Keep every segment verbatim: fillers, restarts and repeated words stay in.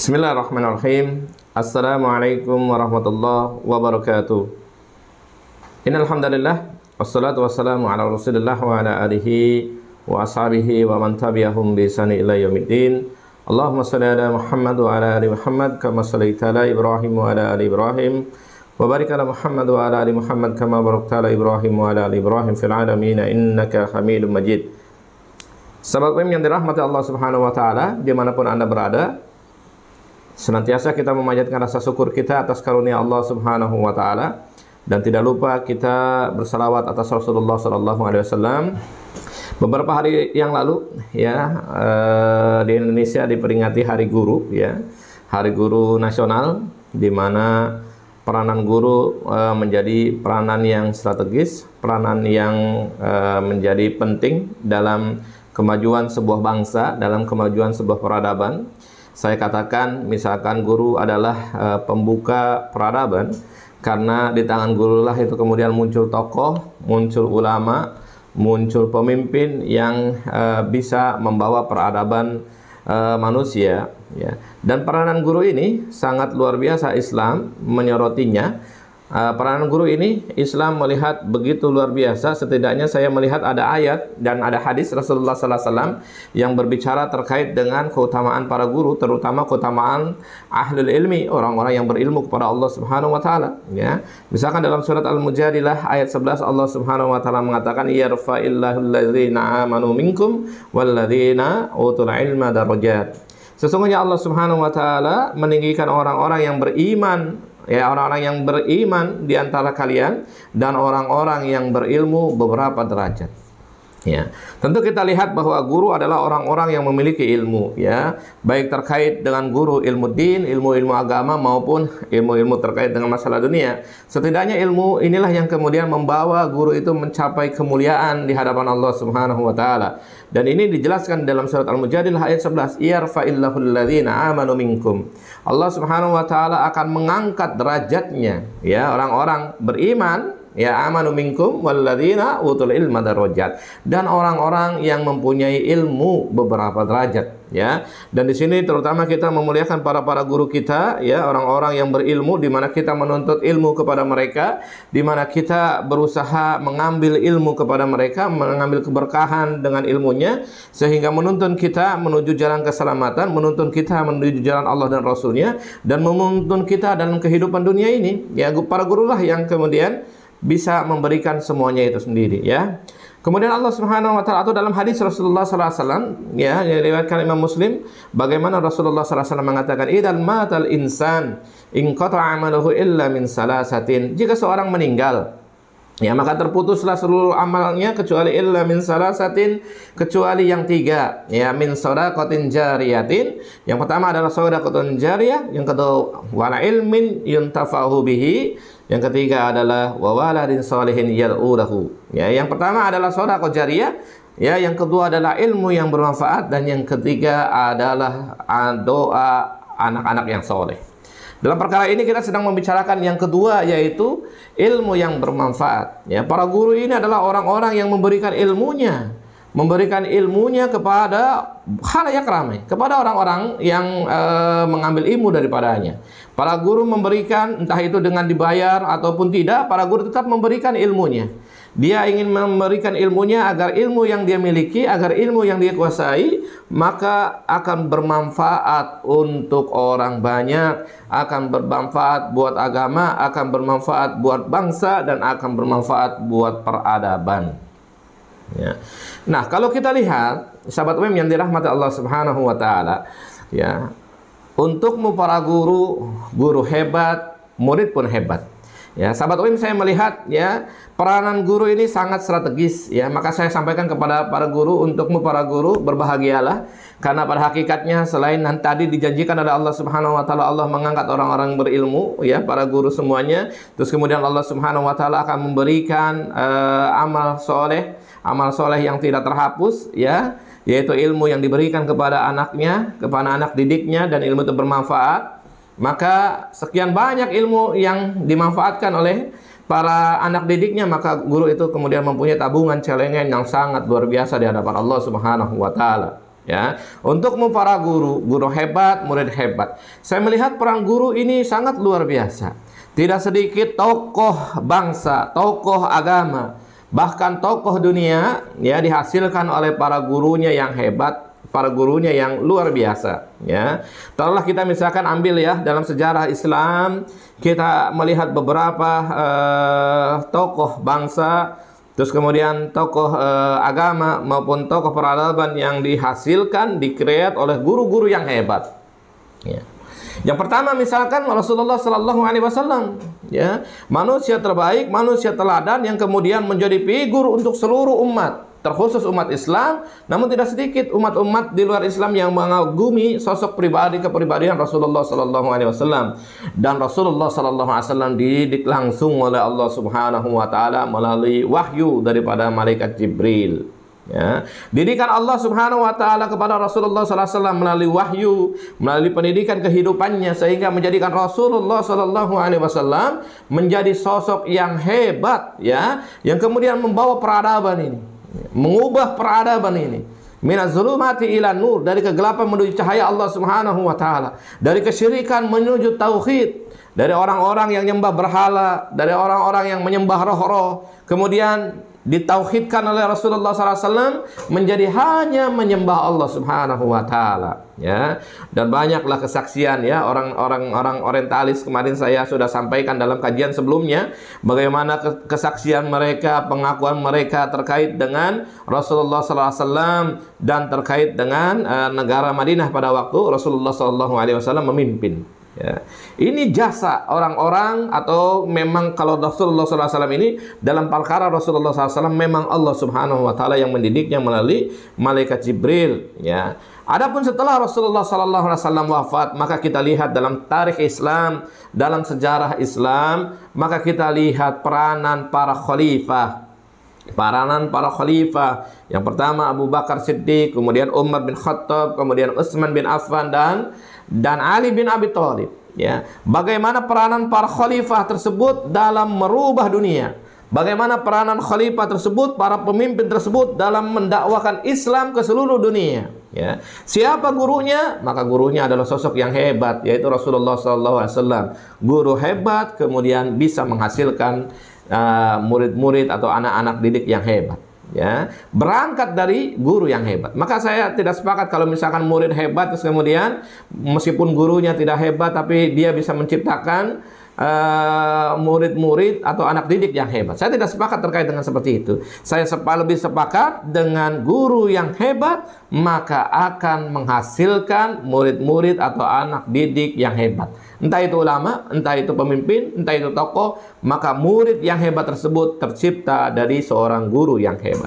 Bismillahirrahmanirrahim. Assalamualaikum warahmatullahi wabarakatuh. Innal hamdalillah wassalatu wassalamu ala Rasulillah wa ala alihi wa ashabihi wa man tabi'ahum bi ihsan ila yaumiddin. Allahumma shalli ala Muhammad wa ala ali Muhammad kama shallaita ala Ibrahim wa ala ali Ibrahim wa barik ala Muhammad wa ala ali Muhammad kama barakta ala Ibrahim wa ala ali Ibrahim fil alamin innaka Hamidum Majid. Sahabat yang dirahmati Allah Subhanahu wa taala dimanapun Anda berada, senantiasa kita memanjatkan rasa syukur kita atas karunia Allah Subhanahu wa taala, dan tidak lupa kita bersalawat atas Rasulullah sallallahu alaihi wasallam. Beberapa hari yang lalu ya eh, di Indonesia diperingati Hari Guru ya, Hari Guru Nasional, di mana peranan guru eh, menjadi peranan yang strategis, peranan yang eh, menjadi penting dalam kemajuan sebuah bangsa, dalam kemajuan sebuah peradaban. Saya katakan misalkan guru adalah uh, pembuka peradaban, karena di tangan guru lah itu kemudian muncul tokoh, muncul ulama, muncul pemimpin yang uh, bisa membawa peradaban uh, manusia ya. Dan peranan guru ini sangat luar biasa, Islam menyorotinya. Uh, peranan guru ini Islam melihat begitu luar biasa. Setidaknya saya melihat ada ayat dan ada hadis Rasulullah sallallahu alaihi wasallam yang berbicara terkait dengan keutamaan para guru, terutama keutamaan ahlul ilmi, orang-orang yang berilmu kepada Allah Subhanahu wa taala ya. Misalkan dalam surat Al-Mujadilah ayat sebelas, Allah Subhanahu wa taala mengatakan yarfa'illahu alladzina amanu minkum walladzina utul ilma darajat. Sesungguhnya Allah Subhanahu wa taala meninggikan orang-orang yang beriman, ya, orang-orang yang beriman di antara kalian dan orang-orang yang berilmu beberapa derajat. Ya, tentu kita lihat bahwa guru adalah orang-orang yang memiliki ilmu ya, baik terkait dengan guru ilmu din, ilmu-ilmu agama maupun ilmu-ilmu terkait dengan masalah dunia. Setidaknya ilmu inilah yang kemudian membawa guru itu mencapai kemuliaan di hadapan Allah Subhanahu wa taala. Dan ini dijelaskan dalam surat Al-Mujadilah ayat sebelas, yarfa'illahu alladzina amanu minkum. Allah Subhanahu wa taala akan mengangkat derajatnya ya orang-orang beriman, ya, amanu minkum walladzina utul ilma darajat, dan orang-orang yang mempunyai ilmu beberapa derajat ya. Dan di sini terutama kita memuliakan para para guru kita ya, orang-orang yang berilmu, di mana kita menuntut ilmu kepada mereka, di mana kita berusaha mengambil ilmu kepada mereka, mengambil keberkahan dengan ilmunya, sehingga menuntun kita menuju jalan keselamatan, menuntun kita menuju jalan Allah dan Rasulnya, dan menuntun kita dalam kehidupan dunia ini ya. Para gurulah yang kemudian bisa memberikan semuanya itu sendiri ya. Kemudian Allah Subhanahu wa taala, atau dalam hadis Rasulullah sallallahu alaihi wasallam ya, yang diriwayatkan Imam Muslim, bagaimana Rasulullah sallallahu alaihi wasallam mengatakan, idzal matal insan in qata'a amaluhu illa min salasatin. Jika seorang meninggal ya, maka terputuslah seluruh amalnya kecuali illa min salasatin, kecuali yang tiga ya, min shadaqatin jariyatin. Yang pertama adalah shadaqatun jariyah, yang kedua wala ilmin yuntafahu bihi, yang ketiga adalah wa waladin shalihin yad'ulahu ya. Yang pertama adalah shadaqah jariyah ya, yang kedua adalah ilmu yang bermanfaat, dan yang ketiga adalah doa anak-anak yang soleh. Dalam perkara ini kita sedang membicarakan yang kedua, yaitu ilmu yang bermanfaat ya. Para guru ini adalah orang-orang yang memberikan ilmunya, memberikan ilmunya kepada khalayak ramai, kepada orang-orang yang e, mengambil ilmu daripadanya. Para guru memberikan, entah itu dengan dibayar ataupun tidak, para guru tetap memberikan ilmunya. Dia ingin memberikan ilmunya agar ilmu yang dia miliki, agar ilmu yang dia kuasai, maka akan bermanfaat untuk orang banyak, akan bermanfaat buat agama, akan bermanfaat buat bangsa, dan akan bermanfaat buat peradaban ya. Nah, kalau kita lihat sahabat U M yang dirahmati Allah Subhanahu wa taala ya, untukmu para guru, guru hebat, murid pun hebat ya. Sahabat U M, saya melihat ya, peranan guru ini sangat strategis ya. Maka saya sampaikan kepada para guru, untukmu para guru berbahagialah, karena pada hakikatnya selain yang tadi dijanjikan oleh Allah Subhanahu wa taala, Allah mengangkat orang-orang berilmu ya, para guru semuanya. Terus kemudian Allah Subhanahu wa taala akan memberikan uh, amal soleh, amal soleh yang tidak terhapus ya, yaitu ilmu yang diberikan kepada anaknya, kepada anak didiknya, dan ilmu itu bermanfaat. Maka sekian banyak ilmu yang dimanfaatkan oleh para anak didiknya, maka guru itu kemudian mempunyai tabungan celengan yang sangat luar biasa di hadapan Allah Subhanahu wa taala Ya, untukmu para guru, guru hebat, murid hebat. Saya melihat peran guru ini sangat luar biasa. Tidak sedikit tokoh bangsa, tokoh agama, bahkan tokoh dunia ya dihasilkan oleh para gurunya yang hebat, para gurunya yang luar biasa. Ya, taruhlah kita misalkan ambil ya dalam sejarah Islam, kita melihat beberapa uh, tokoh bangsa, terus kemudian tokoh eh, agama maupun tokoh peradaban yang dihasilkan, dikreat oleh guru-guru yang hebat. Ya. Yang pertama misalkan Rasulullah Sallallahu Alaihi Wasallam, ya, manusia terbaik, manusia teladan yang kemudian menjadi figur untuk seluruh umat, terkhusus umat Islam, namun tidak sedikit umat-umat di luar Islam yang mengagumi sosok pribadi kepribadian Rasulullah Sallallahu Alaihi Wasallam. Dan Rasulullah Sallallahu Alaihi Wasallam dididik langsung oleh Allah Subhanahu Wa Taala melalui wahyu daripada malaikat Jibril. Ya, didikan Allah Subhanahu Wa Taala kepada Rasulullah Sallallahu Alaihi Wasallam melalui wahyu, melalui pendidikan kehidupannya, sehingga menjadikan Rasulullah Sallallahu Alaihi Wasallam menjadi sosok yang hebat, ya, yang kemudian membawa peradaban ini, mengubah peradaban ini, minaz zulumati ila nur, dari kegelapan menuju cahaya Allah Subhanahu wa taala, dari kesyirikan menuju tauhid, dari orang-orang yang menyembah berhala, dari orang-orang yang menyembah roh-roh, kemudian ditauhidkan oleh Rasulullah sallallahu alaihi wasallam menjadi hanya menyembah Allah Subhanahu wa taala, ya. Dan banyaklah kesaksian, ya, orang-orang orang orientalis kemarin saya sudah sampaikan dalam kajian sebelumnya bagaimana kesaksian mereka, pengakuan mereka terkait dengan Rasulullah sallallahu alaihi wasallam dan terkait dengan uh, negara Madinah pada waktu Rasulullah sallallahu alaihi wasallam memimpin. Ya. Ini jasa orang-orang, atau memang kalau Rasulullah sallallahu alaihi wasallam ini dalam perkara Rasulullah sallallahu alaihi wasallam memang Allah Subhanahu wa taala yang mendidiknya melalui malaikat Jibril, ya. Adapun setelah Rasulullah sallallahu alaihi wasallam wafat, maka kita lihat dalam tarikh Islam, dalam sejarah Islam, maka kita lihat peranan para khalifah. Peranan para khalifah. Yang pertama Abu Bakar Siddiq, kemudian Umar bin Khattab, kemudian Utsman bin Affan dan dan Ali bin Abi Thalib, ya. Bagaimana peranan para khalifah tersebut dalam merubah dunia? Bagaimana peranan khalifah tersebut, para pemimpin tersebut dalam mendakwakan Islam ke seluruh dunia, ya. Siapa gurunya? Maka gurunya adalah sosok yang hebat, yaitu Rasulullah sallallahu alaihi wasallam. Guru hebat kemudian bisa menghasilkan murid-murid uh, atau anak-anak didik yang hebat, ya, berangkat dari guru yang hebat. Maka saya tidak sepakat kalau misalkan murid hebat terus kemudian meskipun gurunya tidak hebat tapi dia bisa menciptakan murid-murid uh, atau anak didik yang hebat. Saya tidak sepakat terkait dengan seperti itu. Saya sepa, lebih sepakat dengan guru yang hebat, maka akan menghasilkan murid-murid atau anak didik yang hebat. Entah itu ulama, entah itu pemimpin, entah itu tokoh, maka murid yang hebat tersebut tercipta dari seorang guru yang hebat.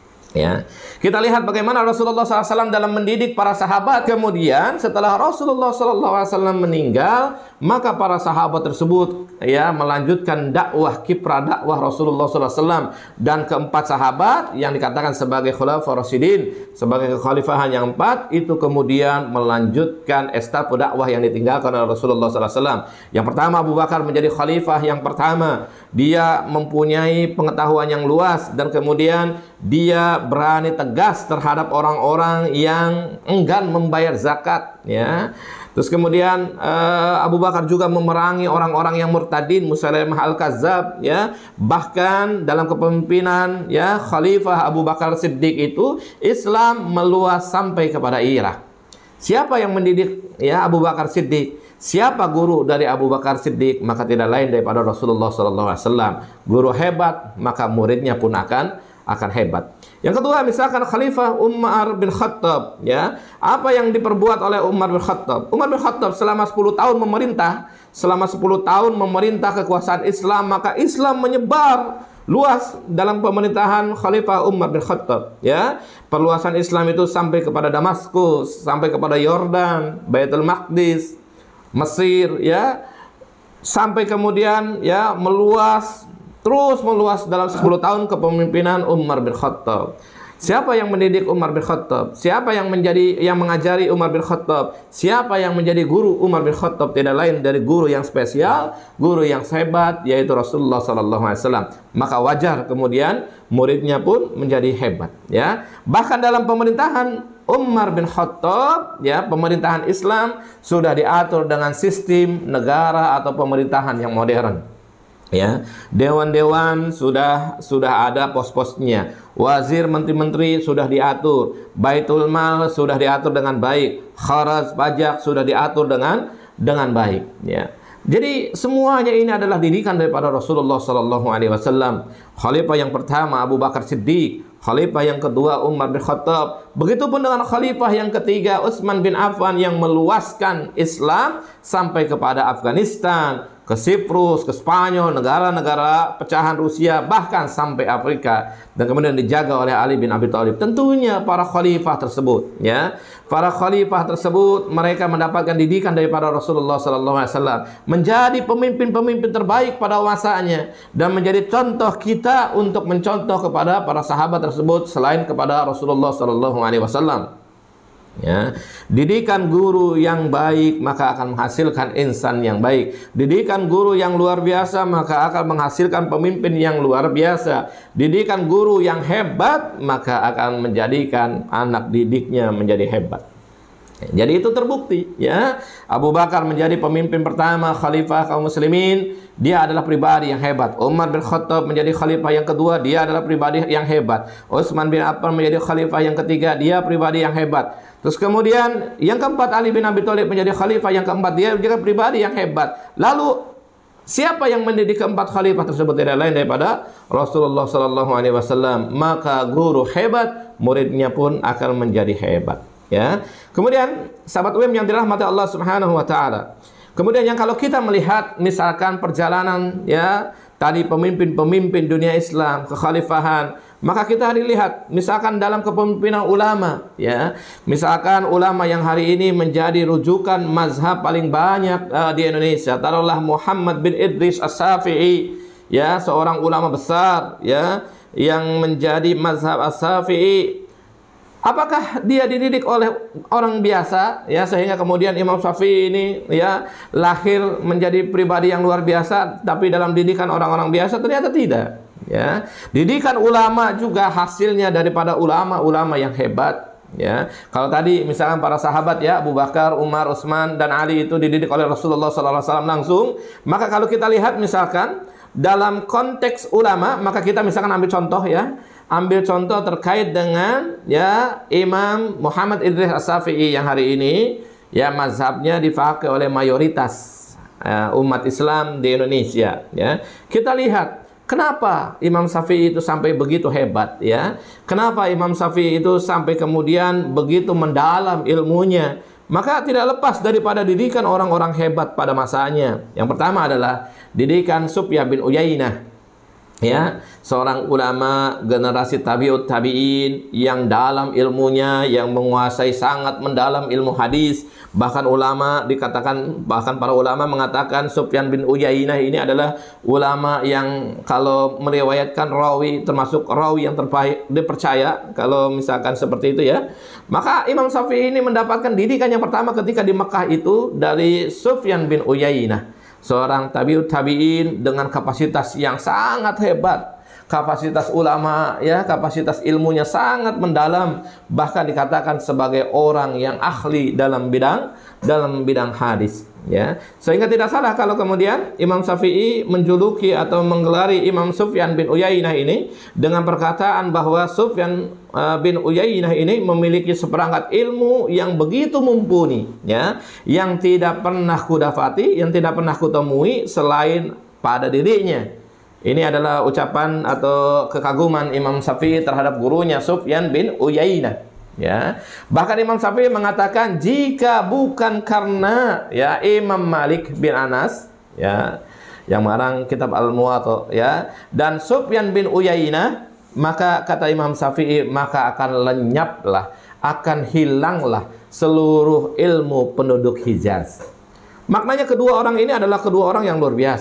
Ya. Kita lihat bagaimana Rasulullah sallallahu alaihi wasallam dalam mendidik para sahabat. Kemudian setelah Rasulullah sallallahu alaihi wasallam meninggal, maka para sahabat tersebut, ya, melanjutkan dakwah, kiprah dakwah Rasulullah sallallahu alaihi wasallam. Dan keempat sahabat yang dikatakan sebagai khulafaur rasyidin, sebagai kekhalifahan yang empat, itu kemudian melanjutkan estafet dakwah yang ditinggalkan oleh Rasulullah sallallahu alaihi wasallam. Yang pertama Abu Bakar menjadi khalifah yang pertama. Dia mempunyai pengetahuan yang luas dan kemudian dia berani tegas terhadap orang-orang yang enggan membayar zakat, ya. Terus kemudian uh, Abu Bakar juga memerangi orang-orang yang murtadin, Musailamah al-Kazzab, ya. Bahkan dalam kepemimpinan, ya, Khalifah Abu Bakar Siddiq itu Islam meluas sampai kepada Irak. Siapa yang mendidik, ya, Abu Bakar Siddiq? Siapa guru dari Abu Bakar Siddiq? Maka tidak lain daripada Rasulullah sallallahu alaihi wasallam. Guru hebat, maka muridnya pun akan akan hebat. Yang kedua, misalkan Khalifah Umar bin Khattab, ya. Apa yang diperbuat oleh Umar bin Khattab? Umar bin Khattab selama sepuluh tahun memerintah, selama sepuluh tahun memerintah kekuasaan Islam, maka Islam menyebar luas dalam pemerintahan Khalifah Umar bin Khattab, ya. Perluasan Islam itu sampai kepada Damaskus, sampai kepada Yordan, Baitul Maqdis, Mesir, ya. Sampai kemudian, ya, meluas, terus meluas dalam sepuluh tahun kepemimpinan Umar bin Khattab. Siapa yang mendidik Umar bin Khattab? Siapa yang menjadi yang mengajari Umar bin Khattab? Siapa yang menjadi guru Umar bin Khattab? Tidak lain dari guru yang spesial, guru yang hebat, yaitu Rasulullah sallallahu alaihi wasallam. Maka wajar kemudian muridnya pun menjadi hebat, ya. Bahkan dalam pemerintahan Umar bin Khattab, ya, pemerintahan Islam sudah diatur dengan sistem negara atau pemerintahan yang modern. Ya, dewan-dewan sudah sudah ada pos-posnya, wazir, menteri-menteri sudah diatur, baitul mal sudah diatur dengan baik, kharaj, pajak sudah diatur dengan dengan baik, ya. Jadi semuanya ini adalah didikan daripada Rasulullah sallallahu alaihi wasallam. Khalifah yang pertama Abu Bakar Siddiq, khalifah yang kedua Umar bin Khattab, begitupun dengan khalifah yang ketiga Utsman bin Affan yang meluaskan Islam sampai kepada Afghanistan, ke Siprus, ke Spanyol, negara-negara pecahan Rusia, bahkan sampai Afrika, dan kemudian dijaga oleh Ali bin Abi Thalib. Tentunya para khalifah tersebut, ya, para khalifah tersebut mereka mendapatkan didikan daripada Rasulullah sallallahu alaihi wasallam, menjadi pemimpin-pemimpin terbaik pada masanya dan menjadi contoh kita untuk mencontoh kepada para sahabat tersebut selain kepada Rasulullah sallallahu alaihi wasallam. Ya, didikan guru yang baik maka akan menghasilkan insan yang baik. Didikan guru yang luar biasa maka akan menghasilkan pemimpin yang luar biasa. Didikan guru yang hebat maka akan menjadikan anak didiknya menjadi hebat. Jadi itu terbukti, ya. Abu Bakar menjadi pemimpin pertama khalifah kaum muslimin, dia adalah pribadi yang hebat. Umar bin Khattab menjadi khalifah yang kedua, dia adalah pribadi yang hebat. Utsman bin Affan menjadi khalifah yang ketiga, dia pribadi yang hebat. Terus kemudian yang keempat Ali bin Abi Thalib menjadi khalifah yang keempat, dia juga pribadi yang hebat. Lalu siapa yang mendidik keempat khalifah tersebut? Tidak lain daripada Rasulullah sallallahu alaihi wasallam. Maka guru hebat, muridnya pun akan menjadi hebat, ya. Kemudian sahabat U M yang dirahmati Allah Subhanahu wa taala. Kemudian yang kalau kita melihat misalkan perjalanan, ya, tadi pemimpin-pemimpin dunia Islam, kekhalifahan, maka kita lihat misalkan dalam kepemimpinan ulama, ya. Misalkan ulama yang hari ini menjadi rujukan mazhab paling banyak uh, di Indonesia, taruhlah Muhammad bin Idris As-Syafi'i, ya, seorang ulama besar, ya, yang menjadi mazhab As-Syafi'i. Apakah dia dididik oleh orang biasa, ya, sehingga kemudian Imam Syafi'i ini, ya, lahir menjadi pribadi yang luar biasa, tapi dalam didikan orang-orang biasa? Ternyata tidak, ya. Didikan ulama juga hasilnya daripada ulama-ulama yang hebat, ya. Kalau tadi misalkan para sahabat, ya, Abu Bakar, Umar, Utsman dan Ali itu dididik oleh Rasulullah sallallahu alaihi wasallam langsung, maka kalau kita lihat misalkan dalam konteks ulama, maka kita misalkan ambil contoh, ya, ambil contoh terkait dengan, ya, Imam Muhammad Idris As-Syafi'i yang hari ini, ya, mazhabnya dipakai oleh mayoritas uh, umat Islam di Indonesia, ya. Kita lihat kenapa Imam Syafi'i itu sampai begitu hebat, ya. Kenapa Imam Syafi'i itu sampai kemudian begitu mendalam ilmunya? Maka tidak lepas daripada didikan orang-orang hebat pada masanya. Yang pertama adalah didikan Sufyan bin Uyainah, ya, seorang ulama generasi tabi'ut tabi'in yang dalam ilmunya, yang menguasai sangat mendalam ilmu hadis. Bahkan ulama dikatakan, bahkan para ulama mengatakan Sufyan bin Uyainah ini adalah ulama yang kalau meriwayatkan rawi termasuk rawi yang terbaik dipercaya, kalau misalkan seperti itu, ya. Maka Imam Syafi'i ini mendapatkan didikan yang pertama ketika di Mekah itu dari Sufyan bin Uyainah, seorang tabi'ut tabi'in dengan kapasitas yang sangat hebat, kapasitas ulama, ya, kapasitas ilmunya sangat mendalam, bahkan dikatakan sebagai orang yang ahli dalam bidang dalam bidang hadis, ya. Sehingga tidak salah kalau kemudian Imam Syafi'i menjuluki atau menggelari Imam Sufyan bin Uyainah ini dengan perkataan bahwa Sufyan uh, bin Uyainah ini memiliki seperangkat ilmu yang begitu mumpuni, ya, yang tidak pernah kudapati, yang tidak pernah kutemui selain pada dirinya. Ini adalah ucapan atau kekaguman Imam Syafi'i terhadap gurunya Sufyan bin Uyainah, ya. Bahkan Imam Syafi'i mengatakan jika bukan karena, ya, Imam Malik bin Anas, ya, yang mengarang kitab Al-Muwatta, ya, dan Sufyan bin Uyainah, maka kata Imam Syafi'i maka akan lenyaplah, akan hilanglah seluruh ilmu penduduk Hijaz. Maknanya kedua orang ini adalah kedua orang yang luar biasa,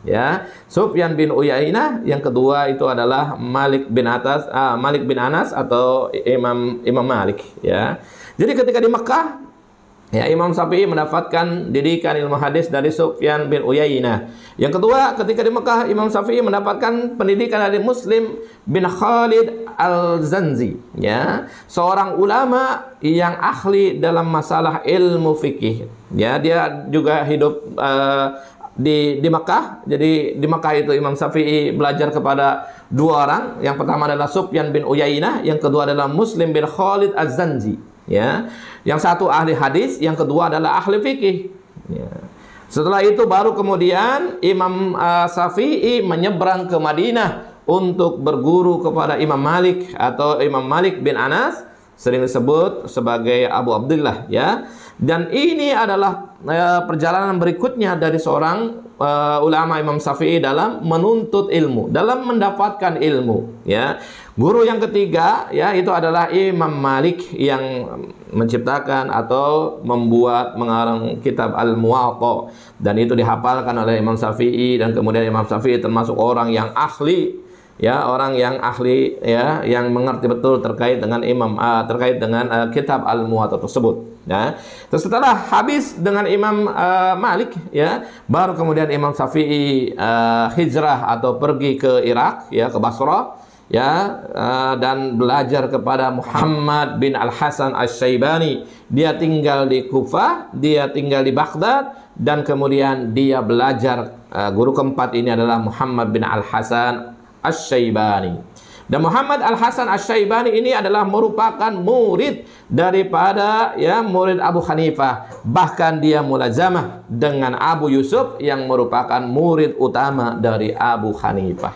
ya. Sufyan bin Uyainah, yang kedua itu adalah Malik bin Atas, ah, Malik bin Anas atau Imam Imam Malik, ya. Jadi ketika di Mekah, ya, Imam Syafi'i mendapatkan didikan ilmu hadis dari Sufyan bin Uyainah. Yang kedua, ketika di Mekah, Imam Syafi'i mendapatkan pendidikan dari Muslim bin Khalid Al-Zanzi, ya, seorang ulama yang ahli dalam masalah ilmu fikih. Ya, dia juga hidup uh, di di Mekah. Jadi di Mekah itu Imam Syafi'i belajar kepada dua orang. Yang pertama adalah Sufyan bin Uyainah, yang kedua adalah Muslim bin Khalid Al-Zanzi. Ya, yang satu ahli hadis, yang kedua adalah ahli fikih. Ya. Setelah itu baru kemudian Imam uh, Syafi'i menyeberang ke Madinah untuk berguru kepada Imam Malik atau Imam Malik bin Anas, sering disebut sebagai Abu Abdullah, ya. Dan ini adalah uh, perjalanan berikutnya dari seorang uh, ulama Imam Syafi'i dalam menuntut ilmu, dalam mendapatkan ilmu, ya. Guru yang ketiga, ya, itu adalah Imam Malik yang menciptakan atau membuat mengarang kitab Al-Muwatta, dan itu dihafalkan oleh Imam Syafi'i, dan kemudian Imam Syafi'i termasuk orang yang ahli, ya, orang yang ahli, ya, yang mengerti betul terkait dengan Imam uh, terkait dengan uh, kitab Al-Muwatta tersebut, ya. Terus setelah habis dengan Imam uh, Malik, ya, baru kemudian Imam Syafi'i uh, hijrah atau pergi ke Irak, ya, ke Basrah, ya, uh, dan belajar kepada Muhammad bin Al-Hasan Asy-Syaibani. Dia tinggal di Kufah, dia tinggal di Baghdad, dan kemudian dia belajar, uh, guru keempat ini adalah Muhammad bin Al-Hasan Asy-Syaibani. Dan Muhammad Al-Hasan Asy-Syaibani ini adalah merupakan murid daripada, ya, murid Abu Hanifah. Bahkan dia mulazamah dengan Abu Yusuf yang merupakan murid utama dari Abu Hanifah.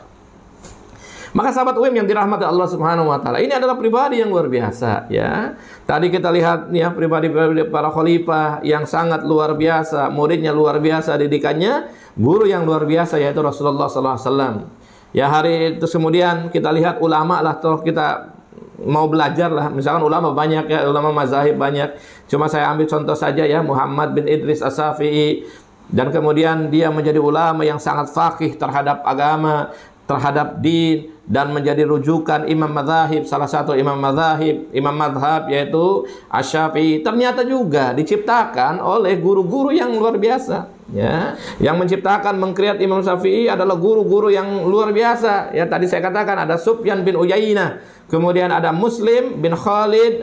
Maka sahabat U M yang dirahmati Allah Subhanahu wa taala, ini adalah pribadi yang luar biasa, ya. Tadi kita lihat, ya, pribadi-pribadi para khalifah yang sangat luar biasa, muridnya luar biasa, didikannya, guru yang luar biasa yaitu Rasulullah sallallahu alaihi wasallam. Ya, hari itu kemudian kita lihat ulama lah, toh kita mau belajar lah, misalkan ulama banyak, ya, ulama mazahib banyak. Cuma saya ambil contoh saja, ya, Muhammad bin Idris As-Syafi'i, dan kemudian dia menjadi ulama yang sangat faqih terhadap agama, terhadap din, dan menjadi rujukan imam mazhab, salah satu imam mazhab, imam mazhab yaitu Asy-Syafi'i. Ternyata juga diciptakan oleh guru-guru yang luar biasa, ya. Yang menciptakan, mengkreat Imam Syafi'i adalah guru-guru yang luar biasa. Ya, tadi saya katakan ada Sufyan bin Uyainah, kemudian ada Muslim bin Khalid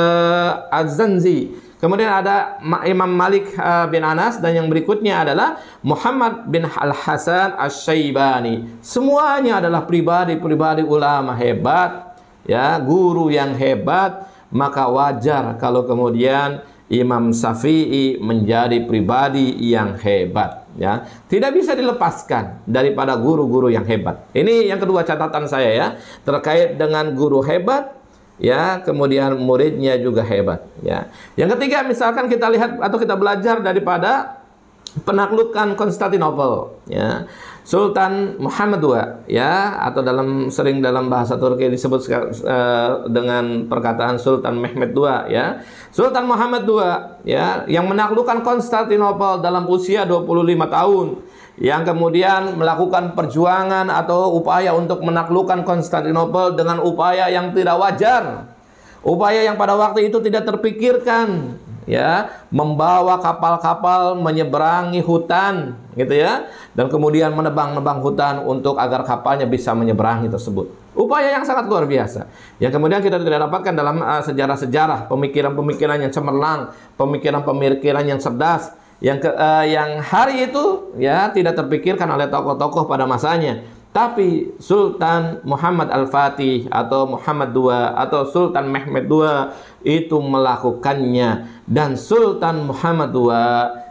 uh, Az-Zanzi, kemudian ada Imam Malik uh, bin Anas, dan yang berikutnya adalah Muhammad bin Al-Hasan Asy-Syaibani. Semuanya adalah pribadi-pribadi ulama hebat, ya, guru yang hebat. Maka wajar kalau kemudian Imam Syafi'i menjadi pribadi yang hebat, ya. Tidak bisa dilepaskan daripada guru-guru yang hebat. Ini yang kedua catatan saya, ya, terkait dengan guru hebat, ya, kemudian muridnya juga hebat, ya. Yang ketiga, misalkan kita lihat atau kita belajar daripada penaklukan Konstantinopel, ya, Sultan Muhammad kedua, ya, atau dalam sering dalam bahasa Turki disebut uh, dengan perkataan Sultan Mehmed kedua, ya. Sultan Muhammad kedua, ya, yang menaklukkan Konstantinopel dalam usia dua puluh lima tahun, yang kemudian melakukan perjuangan atau upaya untuk menaklukkan Konstantinopel dengan upaya yang tidak wajar, upaya yang pada waktu itu tidak terpikirkan, ya, membawa kapal-kapal menyeberangi hutan, gitu, ya, dan kemudian menebang-nebang hutan untuk agar kapalnya bisa menyeberangi tersebut. Upaya yang sangat luar biasa, yang kemudian kita tidak dapatkan dalam sejarah-sejarah, uh, pemikiran-pemikiran yang cemerlang, pemikiran-pemikiran yang cerdas, yang ke, uh, yang hari itu, ya, tidak terpikirkan oleh tokoh-tokoh pada masanya. Tapi Sultan Muhammad Al-Fatih atau Muhammad kedua atau Sultan Mehmed kedua itu melakukannya, dan Sultan Muhammad kedua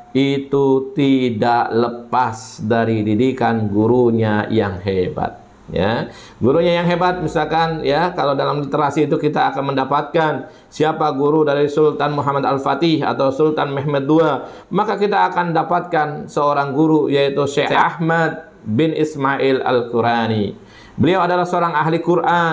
itu tidak lepas dari didikan gurunya yang hebat, ya. Gurunya yang hebat, misalkan, ya, kalau dalam literasi itu kita akan mendapatkan siapa guru dari Sultan Muhammad Al-Fatih atau Sultan Mehmed kedua, maka kita akan dapatkan seorang guru yaitu Syekh Ahmad bin Ismail Al-Qurani. Beliau adalah seorang ahli Quran.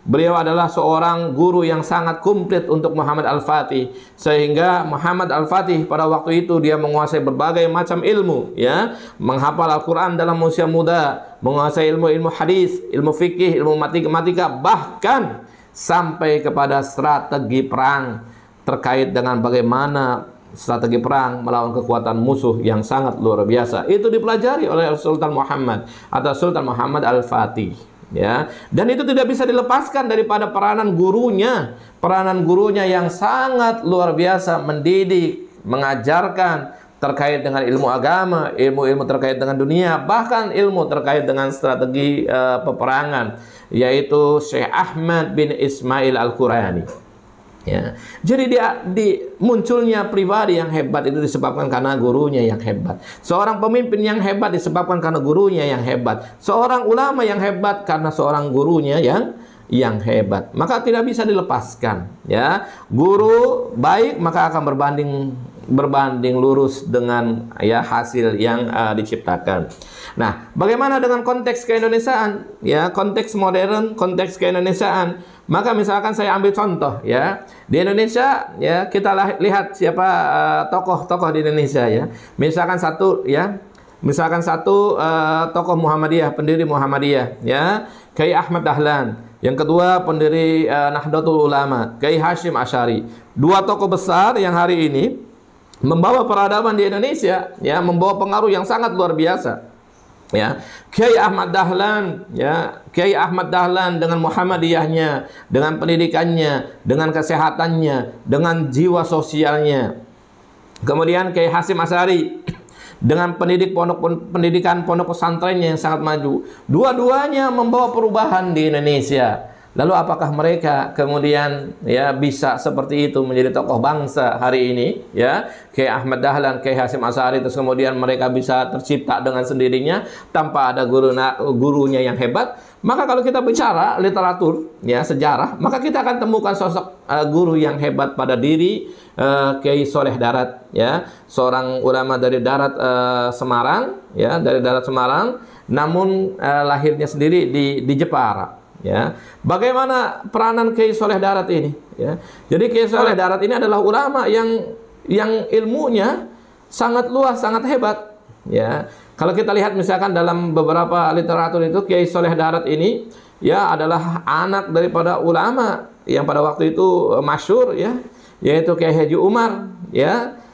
Beliau adalah seorang guru yang sangat komplit untuk Muhammad Al-Fatih, sehingga Muhammad Al-Fatih pada waktu itu dia menguasai berbagai macam ilmu, ya, menghafal Al-Quran dalam usia muda, menguasai ilmu-ilmu hadis, ilmu fikih, ilmu matematika, bahkan sampai kepada strategi perang terkait dengan bagaimana strategi perang melawan kekuatan musuh yang sangat luar biasa. Itu dipelajari oleh Sultan Muhammad atau Sultan Muhammad Al-Fatih. Ya, dan itu tidak bisa dilepaskan daripada peranan gurunya, peranan gurunya yang sangat luar biasa mendidik, mengajarkan terkait dengan ilmu agama, ilmu-ilmu terkait dengan dunia, bahkan ilmu terkait dengan strategi uh, peperangan, yaitu Syekh Ahmad bin Ismail Al-Qurani. Ya, jadi dia di munculnya pribadi yang hebat itu disebabkan karena gurunya yang hebat. Seorang pemimpin yang hebat disebabkan karena gurunya yang hebat. Seorang ulama yang hebat karena seorang gurunya yang yang hebat. Maka tidak bisa dilepaskan. Ya, guru baik maka akan berbanding berbanding lurus dengan ya hasil yang uh, diciptakan. Nah, bagaimana dengan konteks keindonesiaan? Ya, konteks modern, konteks keindonesiaan. Maka misalkan saya ambil contoh, ya, di Indonesia, ya, kita lihat siapa tokoh-tokoh uh, di Indonesia, ya. Misalkan satu, ya, misalkan satu uh, tokoh Muhammadiyah, pendiri Muhammadiyah, ya, Kiai Ahmad Dahlan. Yang kedua pendiri uh, Nahdlatul Ulama, Kiai Hasyim Asy'ari. Dua tokoh besar yang hari ini membawa peradaban di Indonesia, ya, membawa pengaruh yang sangat luar biasa. Ya, Kiai Ahmad Dahlan, ya, Kiai Ahmad Dahlan dengan Muhammadiyahnya, dengan pendidikannya, dengan kesehatannya, dengan jiwa sosialnya. Kemudian Kiai Hasyim Asy'ari dengan pendidik pondok pendidikan pondok pesantrennya yang sangat maju. Dua-duanya membawa perubahan di Indonesia. Lalu apakah mereka kemudian ya bisa seperti itu menjadi tokoh bangsa hari ini, ya, Kiai Ahmad Dahlan, Kiai Hasyim Asy'ari, terus kemudian mereka bisa tercipta dengan sendirinya tanpa ada guru gurunya yang hebat? Maka kalau kita bicara literatur, ya, sejarah, maka kita akan temukan sosok uh, guru yang hebat pada diri uh, Kiai Soleh Darat, ya, seorang ulama dari Darat uh, Semarang, ya, dari Darat Semarang, namun uh, lahirnya sendiri di di Jepara. Ya, bagaimana peranan Kiai Soleh Darat ini? Ya, jadi Kiai Soleh Darat ini adalah ulama yang yang ilmunya sangat luas, sangat hebat. Ya, kalau kita lihat misalkan dalam beberapa literatur itu Kiai Soleh Darat ini ya adalah anak daripada ulama yang pada waktu itu masyhur, ya, yaitu Kiai Haji Umar. Ya,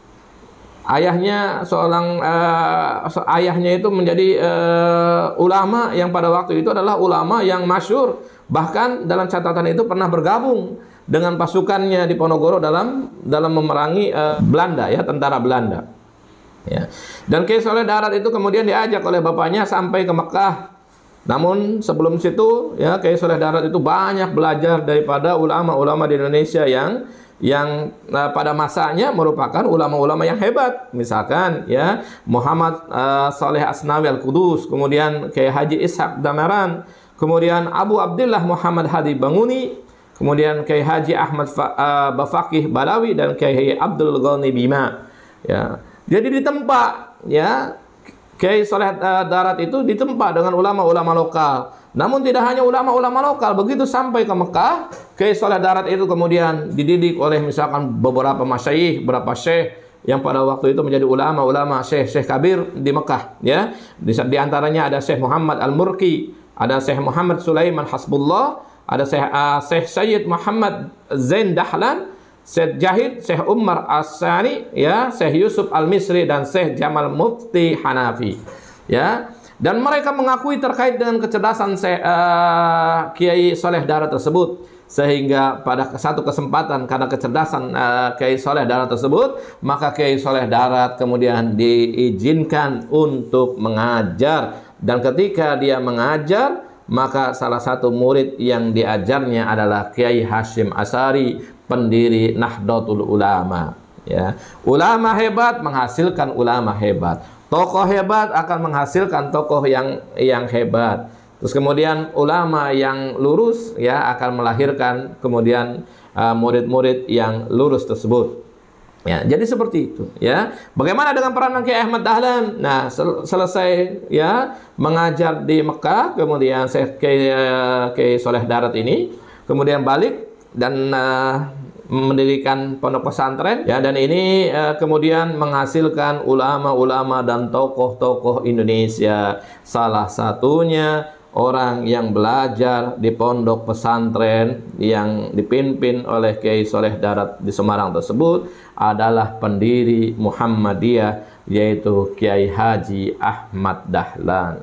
ayahnya seorang uh, ayahnya itu menjadi uh, ulama yang pada waktu itu adalah ulama yang masyhur, bahkan dalam catatan itu pernah bergabung dengan pasukannya di Ponorogo dalam dalam memerangi uh, Belanda, ya, tentara Belanda. Ya. Dan Kiai Soleh Darat itu kemudian diajak oleh bapaknya sampai ke Mekah. Namun sebelum situ, ya, Kiai Soleh Darat itu banyak belajar daripada ulama-ulama di Indonesia yang yang uh, pada masanya merupakan ulama-ulama yang hebat. Misalkan, ya, Muhammad uh, Saleh Asnawi Al-Qudus, kemudian Kiai Haji Ishaq Damaran, kemudian Abu Abdullah Muhammad Hadi Banguni, kemudian Kiai Haji Ahmad Fa, uh, Bafaqih Balawi, dan Kiai Abdul Ghani Bima. Ya, jadi ditempa, ya, Kiai Soleh uh, Darat itu ditempa dengan ulama-ulama lokal. Namun tidak hanya ulama-ulama lokal, begitu sampai ke Mekah, Kiai Soleh Darat itu kemudian dididik oleh misalkan beberapa masyayikh, beberapa syekh yang pada waktu itu menjadi ulama-ulama, syekh-syekh kabir di Mekah, ya. Di, di antaranya ada Syekh Muhammad Al-Murki, ada Syekh Muhammad Sulaiman Hasbullah, ada Syekh uh, Syekh Sayyid Muhammad Zain Dahlan, Syekh Jahid, Syekh Umar As-Sani, ya, Syekh Yusuf Al-Misri, dan Syekh Jamal Mufti Hanafi, ya. Dan mereka mengakui terkait dengan kecerdasan uh, Kiai Soleh Darat tersebut, sehingga pada satu kesempatan karena kecerdasan uh, Kiai Soleh Darat tersebut, maka Kiai Soleh Darat kemudian diizinkan untuk mengajar. Dan ketika dia mengajar, maka salah satu murid yang diajarnya adalah Kiai Hasyim Asy'ari, pendiri Nahdlatul Ulama. Ya, ulama hebat menghasilkan ulama hebat. Tokoh hebat akan menghasilkan tokoh yang yang hebat. Terus kemudian ulama yang lurus, ya, akan melahirkan kemudian murid-murid uh, yang lurus tersebut. Ya, jadi seperti itu ya. Bagaimana dengan peranan Kiai Ahmad Dahlan? Nah, sel selesai ya mengajar di Mekah, kemudian saya Kiai Kiai Soleh Darat ini kemudian balik dan uh, mendirikan pondok pesantren ya, dan ini uh, kemudian menghasilkan ulama-ulama dan tokoh-tokoh Indonesia. Salah satunya orang yang belajar di pondok pesantren yang dipimpin oleh Kiai Soleh Darat di Semarang tersebut adalah pendiri Muhammadiyah, yaitu Kiai Haji Ahmad Dahlan.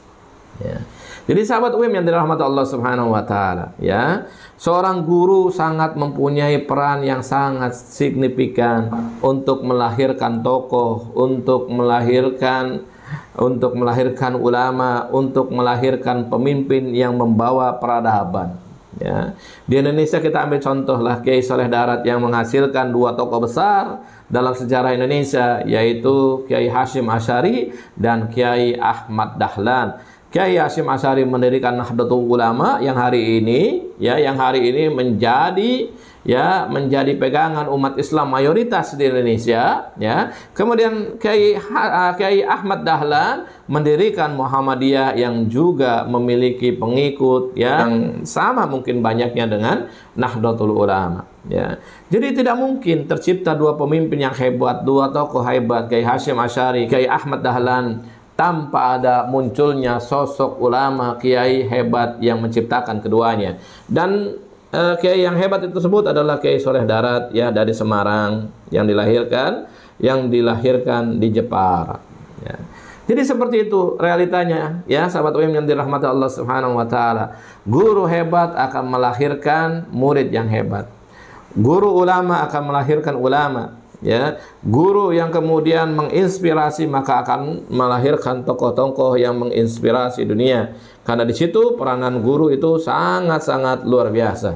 Ya. Jadi sahabat U I M yang dirahmati Allah Subhanahu wa taala, ya. Seorang guru sangat mempunyai peran yang sangat signifikan untuk melahirkan tokoh, untuk melahirkan untuk melahirkan ulama, untuk melahirkan pemimpin yang membawa peradaban. Ya. Di Indonesia kita ambil contoh lah Kiai Soleh Darat yang menghasilkan dua tokoh besar dalam sejarah Indonesia, yaitu Kiai Hasyim Asy'ari dan Kiai Ahmad Dahlan. Kiai Hasyim Asy'ari mendirikan Nahdlatul Ulama yang hari ini ya yang hari ini menjadi ya menjadi pegangan umat Islam mayoritas di Indonesia ya. Kemudian Kiai Kiai Ahmad Dahlan mendirikan Muhammadiyah yang juga memiliki pengikut ya, yang sama mungkin banyaknya dengan Nahdlatul Ulama ya. Jadi tidak mungkin tercipta dua pemimpin yang hebat, dua tokoh hebat, Kiai Hasyim Asy'ari, Kiai Ahmad Dahlan, tanpa ada munculnya sosok ulama kiai hebat yang menciptakan keduanya. Dan uh, kiai yang hebat itu tersebut adalah Kiai Soleh Darat ya, dari Semarang, yang dilahirkan yang dilahirkan di Jepara ya. Jadi seperti itu realitanya ya, sahabat U I M yang dirahmati Allah Subhanahu wa taala. Guru hebat akan melahirkan murid yang hebat. Guru ulama akan melahirkan ulama. Ya, guru yang kemudian menginspirasi maka akan melahirkan tokoh-tokoh yang menginspirasi dunia. Karena di situ peranan guru itu sangat-sangat luar biasa.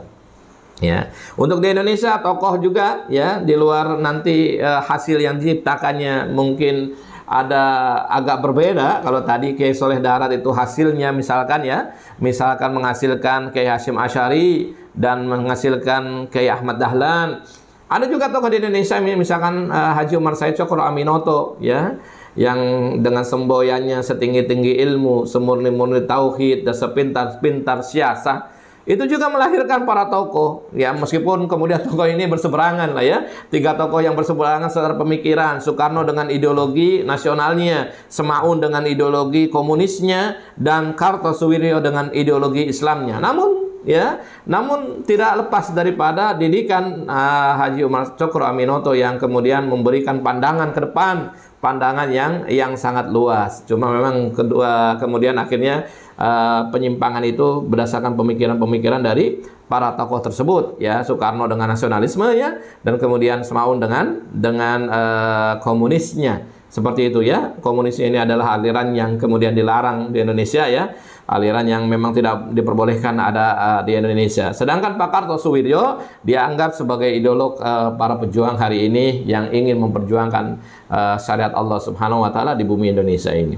Ya, untuk di Indonesia tokoh juga ya, di luar nanti eh, hasil yang diciptakannya mungkin ada agak berbeda. Kalau tadi Kiai Soleh Darat itu hasilnya misalkan ya, misalkan menghasilkan Kiai Hasyim Asy'ari dan menghasilkan Kiai Ahmad Dahlan. Ada juga tokoh di Indonesia misalkan uh, Haji Umar Said Cokro Aminoto ya, yang dengan semboyannya setinggi-tinggi ilmu, semurni-murni tauhid, dan sepintar-pintar siasah, itu juga melahirkan para tokoh ya, meskipun kemudian tokoh ini berseberangan lah ya. Tiga tokoh yang berseberangan secara pemikiran, Soekarno dengan ideologi nasionalnya, Semaun dengan ideologi komunisnya, dan Kartosuwiryo dengan ideologi Islamnya. Namun ya, namun tidak lepas daripada didikan uh, Haji Umar Cokro Aminoto yang kemudian memberikan pandangan ke depan, pandangan yang yang sangat luas. Cuma memang kedua kemudian akhirnya uh, penyimpangan itu berdasarkan pemikiran-pemikiran dari para tokoh tersebut ya, Soekarno dengan nasionalisme ya, dan kemudian Semaun dengan dengan uh, komunisnya. Seperti itu ya. Komunis ini adalah aliran yang kemudian dilarang di Indonesia ya, aliran yang memang tidak diperbolehkan ada uh, di Indonesia. Sedangkan Pak Kartosuwiryo dianggap sebagai ideolog uh, para pejuang hari ini yang ingin memperjuangkan uh, syariat Allah Subhanahu wa taala di bumi Indonesia ini.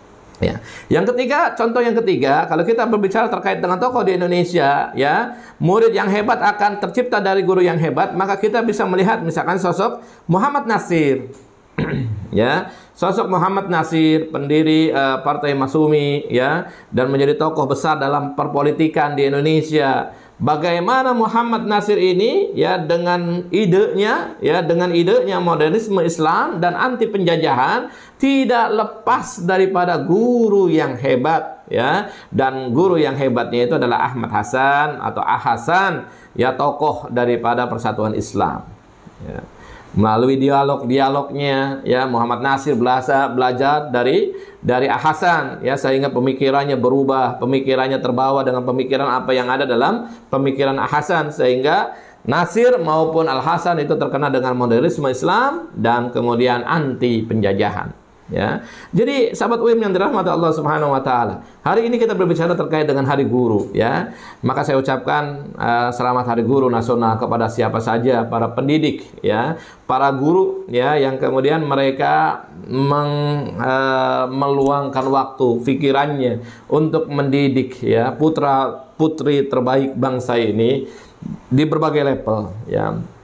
Ya. Yang ketiga, contoh yang ketiga, kalau kita berbicara terkait dengan tokoh di Indonesia ya, murid yang hebat akan tercipta dari guru yang hebat, maka kita bisa melihat misalkan sosok Muhammad Nasir. Ya, sosok Muhammad Nasir, pendiri uh, Partai Masyumi ya, dan menjadi tokoh besar dalam perpolitikan di Indonesia. Bagaimana Muhammad Nasir ini ya, dengan idenya ya, dengan idenya modernisme Islam dan anti penjajahan, tidak lepas daripada guru yang hebat ya, dan guru yang hebatnya itu adalah Ahmad Hasan atau Ah Hasan ya, tokoh daripada Persatuan Islam ya. Melalui dialog-dialognya ya, Muhammad Nasir belajar belajar dari dari Ah Hasan ya, sehingga pemikirannya berubah, pemikirannya terbawa dengan pemikiran apa yang ada dalam pemikiran Ah Hasan, sehingga Nasir maupun Al Hasan itu terkena dengan modernisme Islam dan kemudian anti penjajahan ya. Jadi sahabat U I M yang dirahmati Allah Subhanahu wa taala, hari ini kita berbicara terkait dengan Hari Guru ya. Maka saya ucapkan uh, selamat Hari Guru Nasional kepada siapa saja para pendidik ya, para guru ya, yang kemudian mereka meng, uh, meluangkan waktu pikirannya untuk mendidik ya putra putri terbaik bangsa ini di berbagai level ya.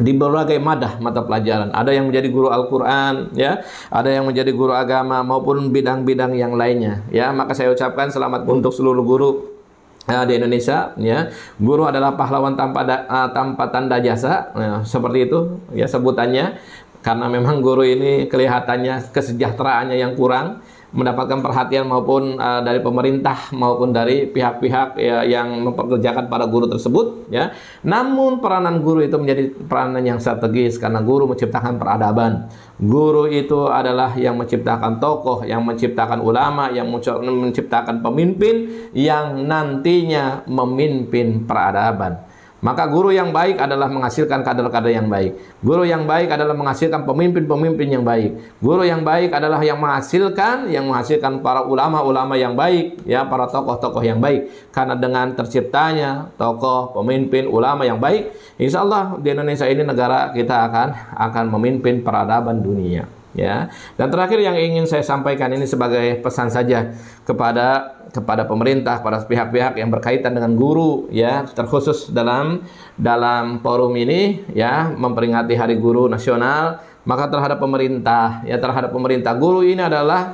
di berbagai madah mata pelajaran. Ada yang menjadi guru Al-Qur'an, ya, ada yang menjadi guru agama maupun bidang-bidang yang lainnya, ya. Maka saya ucapkan selamat untuk seluruh guru uh, di Indonesia, ya. Guru adalah pahlawan tanpa da, uh, tanpa tanda jasa, ya, seperti itu ya sebutannya, karena memang guru ini kelihatannya kesejahteraannya yang kurang mendapatkan perhatian maupun uh, dari pemerintah maupun dari pihak-pihak ya, yang memperkerjakan para guru tersebut, ya. Namun peranan guru itu menjadi peranan yang strategis karena guru menciptakan peradaban. Guru itu adalah yang menciptakan tokoh, yang menciptakan ulama, yang menciptakan pemimpin yang nantinya memimpin peradaban. Maka guru yang baik adalah menghasilkan kader-kader yang baik. Guru yang baik adalah menghasilkan pemimpin-pemimpin yang baik. Guru yang baik adalah yang menghasilkan yang menghasilkan para ulama-ulama yang baik, ya, para tokoh-tokoh yang baik. Karena dengan terciptanya tokoh, pemimpin, ulama yang baik, insya Allah di Indonesia ini negara kita akan akan memimpin peradaban dunia, ya. Dan terakhir yang ingin saya sampaikan ini sebagai pesan saja kepada kepada pemerintah, pada pihak-pihak yang berkaitan dengan guru, ya, terkhusus dalam dalam forum ini, ya, memperingati Hari Guru Nasional. Maka terhadap pemerintah, ya, terhadap pemerintah, guru ini adalah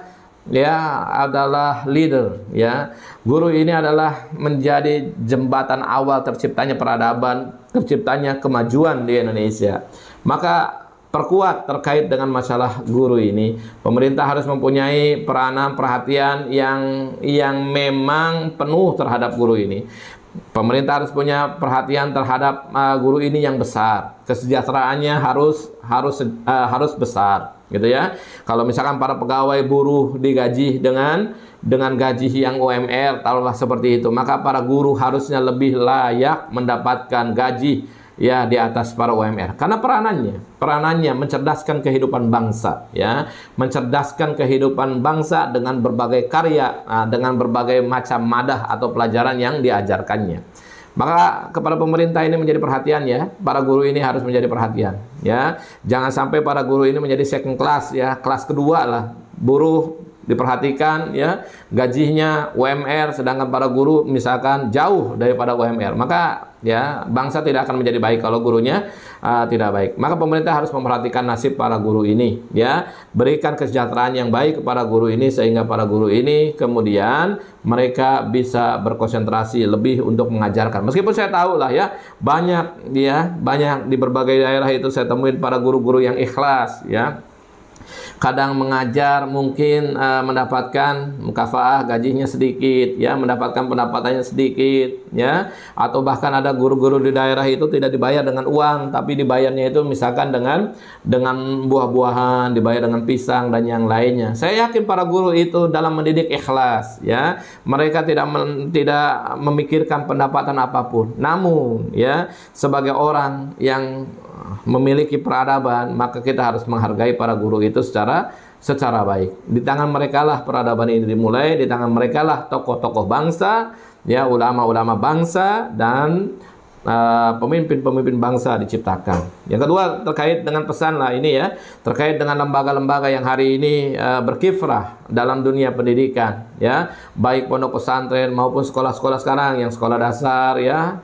ya adalah leader, ya. Guru ini adalah menjadi jembatan awal terciptanya peradaban, terciptanya kemajuan di Indonesia. Maka perkuat terkait dengan masalah guru ini. Pemerintah harus mempunyai peranan perhatian yang yang memang penuh terhadap guru ini. Pemerintah harus punya perhatian terhadap uh, guru ini yang besar. Kesejahteraannya harus harus uh, harus besar, gitu ya. Kalau misalkan para pegawai buruh digaji dengan dengan gaji yang U M R, taruhlah seperti itu, maka para guru harusnya lebih layak mendapatkan gaji, ya, di atas para U M R, karena peranannya peranannya mencerdaskan kehidupan bangsa, ya, mencerdaskan kehidupan bangsa dengan berbagai karya, dengan berbagai macam madah atau pelajaran yang diajarkannya. Maka kepada pemerintah ini menjadi perhatian, ya, para guru ini harus menjadi perhatian, ya. Jangan sampai para guru ini menjadi second class, ya, kelas kedua lah. Buruh diperhatikan, ya, gajinya U M R, sedangkan para guru misalkan jauh daripada U M R, maka ya bangsa tidak akan menjadi baik kalau gurunya uh, tidak baik. Maka pemerintah harus memperhatikan nasib para guru ini, ya, berikan kesejahteraan yang baik kepada guru ini sehingga para guru ini kemudian mereka bisa berkonsentrasi lebih untuk mengajarkan. Meskipun saya tahu lah, ya, banyak ya banyak di berbagai daerah itu saya temuin para guru-guru yang ikhlas, ya. Kadang mengajar mungkin uh, mendapatkan mukafaah gajinya sedikit, ya, mendapatkan pendapatannya sedikit, ya, atau bahkan ada guru-guru di daerah itu tidak dibayar dengan uang, tapi dibayarnya itu misalkan dengan dengan buah-buahan, dibayar dengan pisang dan yang lainnya. Saya yakin para guru itu dalam mendidik ikhlas, ya, mereka tidak men, tidak memikirkan pendapatan apapun. Namun, ya, sebagai orang yang memiliki peradaban, maka kita harus menghargai para guru itu secara secara baik. Di tangan mereka lah peradaban ini dimulai, di tangan mereka lah tokoh-tokoh bangsa, ya, ulama-ulama bangsa dan pemimpin-pemimpin uh, bangsa diciptakan. Yang kedua terkait dengan pesan lah ini, ya, terkait dengan lembaga-lembaga yang hari ini uh, berkiprah dalam dunia pendidikan, ya, baik pondok pesantren maupun sekolah-sekolah sekarang yang sekolah dasar, ya.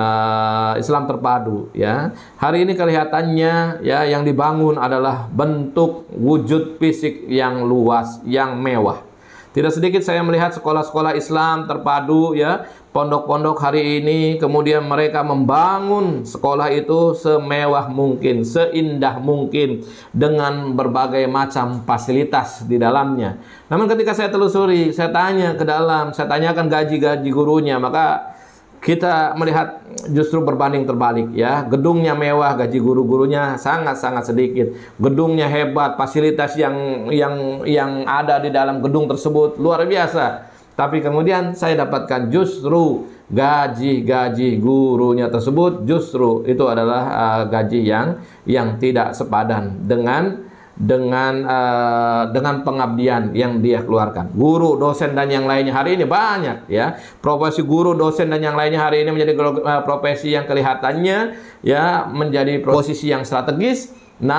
Uh, Islam terpadu, ya. Hari ini kelihatannya, ya, yang dibangun adalah bentuk wujud fisik yang luas, yang mewah. Tidak sedikit saya melihat sekolah-sekolah Islam terpadu, ya, pondok-pondok hari ini kemudian mereka membangun sekolah itu semewah mungkin, seindah mungkin dengan berbagai macam fasilitas di dalamnya. Namun ketika saya telusuri, saya tanya ke dalam, saya tanyakan gaji-gaji gurunya, maka kita melihat justru berbanding terbalik, ya. Gedungnya mewah, gaji guru-gurunya sangat-sangat sedikit. Gedungnya hebat, fasilitas yang yang yang ada di dalam gedung tersebut luar biasa. Tapi kemudian saya dapatkan justru gaji-gaji gurunya tersebut justru itu adalah uh, gaji yang yang tidak sepadan dengan dengan uh, dengan pengabdian yang dia keluarkan. Guru, dosen dan yang lainnya hari ini banyak, ya. Profesi guru, dosen dan yang lainnya hari ini menjadi uh, profesi yang kelihatannya, ya, menjadi posisi yang strategis,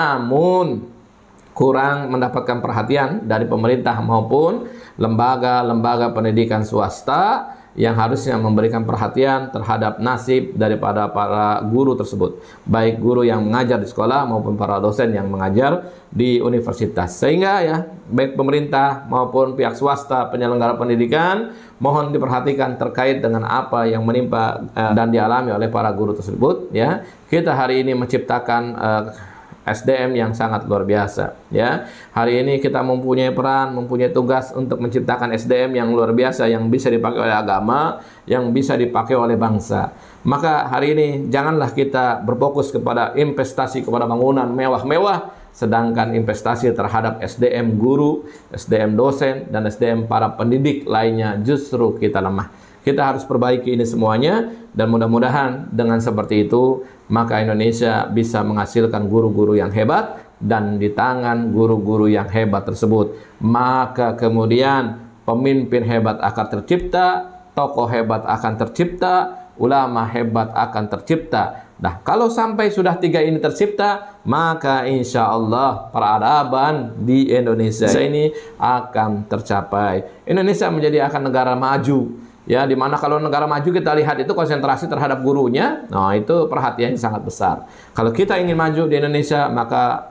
namun kurang mendapatkan perhatian dari pemerintah maupun lembaga-lembaga pendidikan swasta yang harusnya memberikan perhatian terhadap nasib daripada para guru tersebut, baik guru yang mengajar di sekolah maupun para dosen yang mengajar di universitas. Sehingga ya, baik pemerintah maupun pihak swasta penyelenggara pendidikan mohon diperhatikan terkait dengan apa yang menimpa uh, dan dialami oleh para guru tersebut ya. Kita hari ini menciptakan uh, S D M yang sangat luar biasa ya. Hari ini kita mempunyai peran, mempunyai tugas untuk menciptakan S D M yang luar biasa, yang bisa dipakai oleh agama, yang bisa dipakai oleh bangsa. Maka hari ini janganlah kita berfokus kepada investasi kepada bangunan mewah-mewah, sedangkan investasi terhadap S D M guru, S D M dosen, dan S D M para pendidik lainnya justru kita lemah. Kita harus perbaiki ini semuanya, dan mudah-mudahan dengan seperti itu maka Indonesia bisa menghasilkan guru-guru yang hebat, dan di tangan guru-guru yang hebat tersebut maka kemudian pemimpin hebat akan tercipta, tokoh hebat akan tercipta, ulama hebat akan tercipta. Nah, kalau sampai sudah tiga ini tercipta, maka insya Allah peradaban di Indonesia ini akan tercapai. Indonesia menjadi akan negara maju. Ya, dimana kalau negara maju kita lihat itu konsentrasi terhadap gurunya, nah itu perhatiannya sangat besar. Kalau kita ingin maju di Indonesia, maka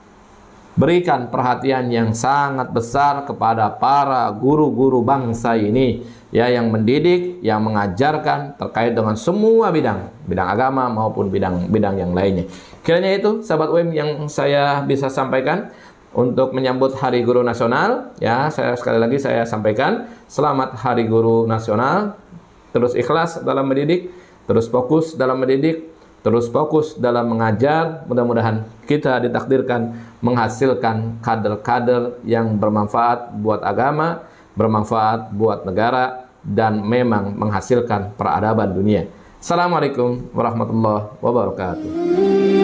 berikan perhatian yang sangat besar kepada para guru-guru bangsa ini, ya, yang mendidik, yang mengajarkan terkait dengan semua bidang, bidang agama maupun bidang-bidang yang lainnya. Kiranya itu sahabat U M yang saya bisa sampaikan untuk menyambut Hari Guru Nasional. Ya, saya sekali lagi saya sampaikan selamat Hari Guru Nasional. Terus ikhlas dalam mendidik, terus fokus dalam mendidik, terus fokus dalam mengajar. Mudah-mudahan kita ditakdirkan menghasilkan kader-kader yang bermanfaat buat agama, bermanfaat buat negara, dan memang menghasilkan peradaban dunia. Assalamualaikum warahmatullahi wabarakatuh.